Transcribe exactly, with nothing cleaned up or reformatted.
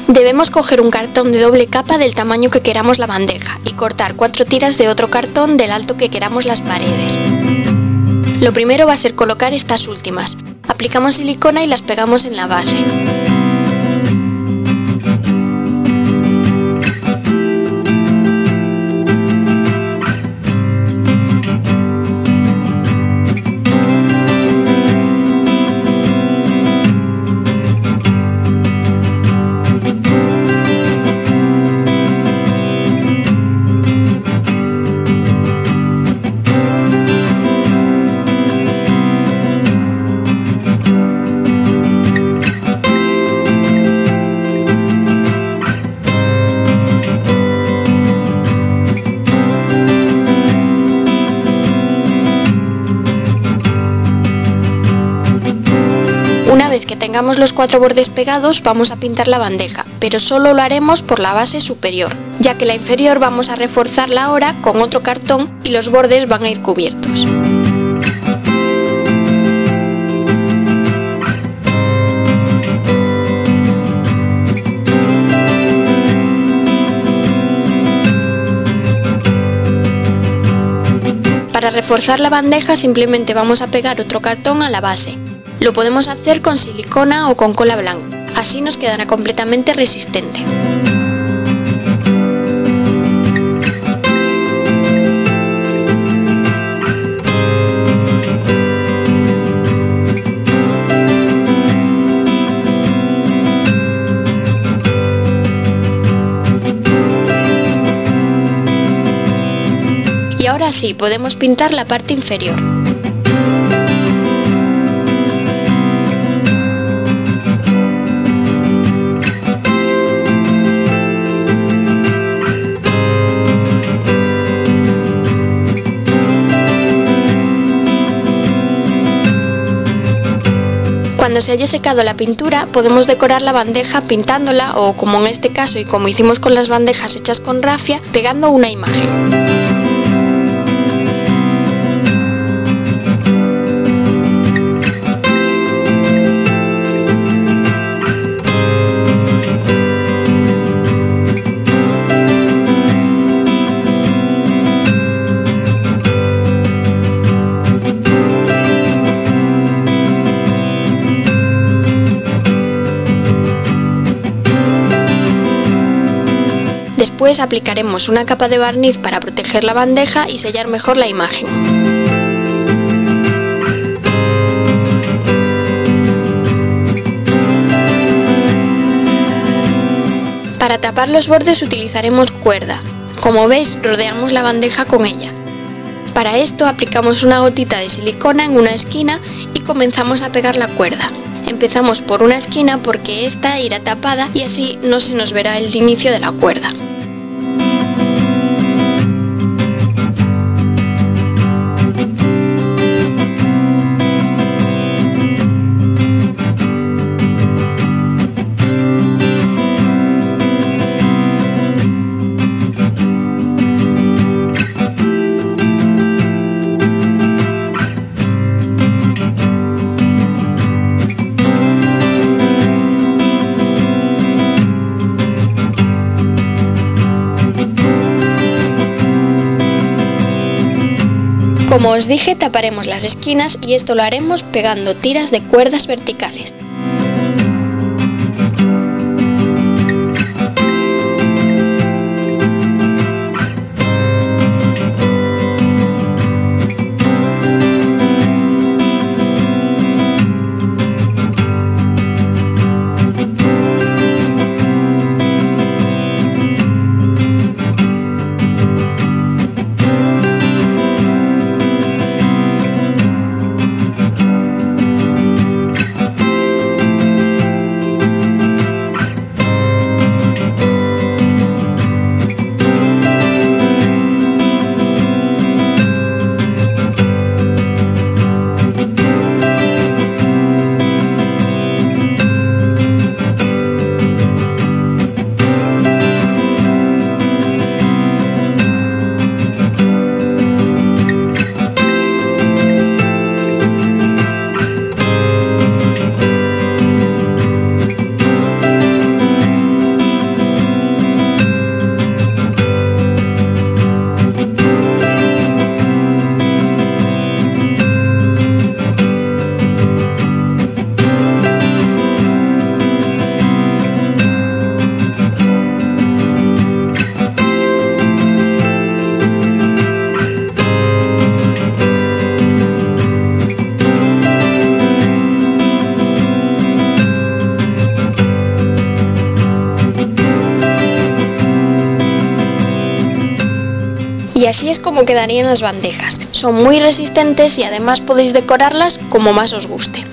Debemos coger un cartón de doble capa del tamaño que queramos la bandeja y cortar cuatro tiras de otro cartón del alto que queramos las paredes. Lo primero va a ser colocar estas últimas. Aplicamos silicona y las pegamos en la base. Una vez que tengamos los cuatro bordes pegados, vamos a pintar la bandeja, pero solo lo haremos por la base superior, ya que la inferior vamos a reforzarla ahora con otro cartón y los bordes van a ir cubiertos. Para reforzar la bandeja simplemente vamos a pegar otro cartón a la base. Lo podemos hacer con silicona o con cola blanca, así nos quedará completamente resistente. Y ahora sí, podemos pintar la parte inferior. Cuando se haya secado la pintura, podemos decorar la bandeja pintándola o, como en este caso y como hicimos con las bandejas hechas con rafia, pegando una imagen. Después aplicaremos una capa de barniz para proteger la bandeja y sellar mejor la imagen. Para tapar los bordes utilizaremos cuerda. Como veis, rodeamos la bandeja con ella. Para esto aplicamos una gotita de silicona en una esquina y comenzamos a pegar la cuerda. Empezamos por una esquina porque esta irá tapada y así no se nos verá el inicio de la cuerda. Como os dije, taparemos las esquinas y esto lo haremos pegando tiras de cuerdas verticales. así es como quedarían las bandejas. Son muy resistentes y además podéis decorarlas como más os guste.